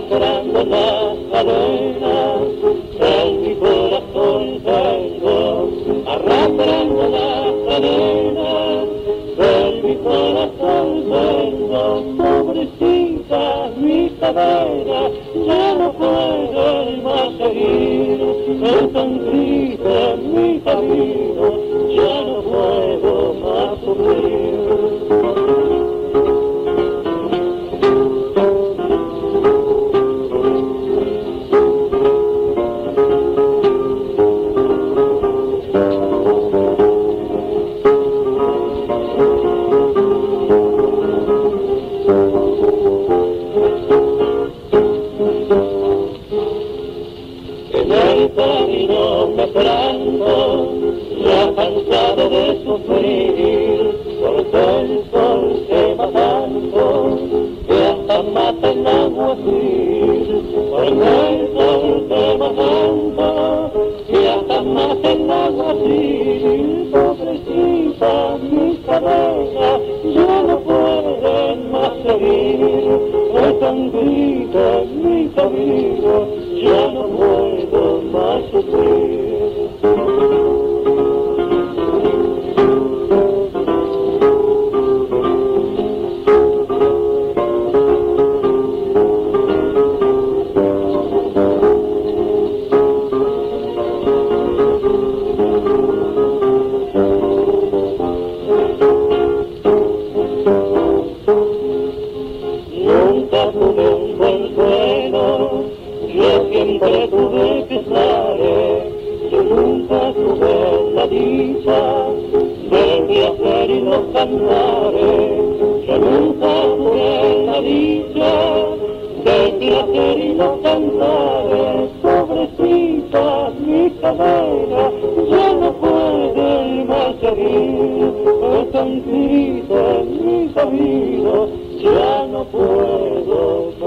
arrastrando las cadenas, en mi corazón tengo, arrastrando las cadenas, en mi corazón tengo, pobrecita mi cadena, ya no puedo más seguir, es tan triste mi camino, ya no puedo más sufrir. Me planto, ya cansado de sufrir, porque el sol quema tanto, que hasta mata el alguacil, porque el sol quema tanto, que hasta mata el alguacil, pobrecita mi cadena, ya no pueden más seguir, es tan triste mi camino, ya no puedo más sufrir. Nunca tuve un buen sueño, yo siempre tuve pesares, yo nunca tuve la dicha de hacer y los cantares, yo nunca tuve la dicha de hacer y los cantares, pobrecita mi cadena, ya no puede más seguir, es tan triste mi camino, ya no puedo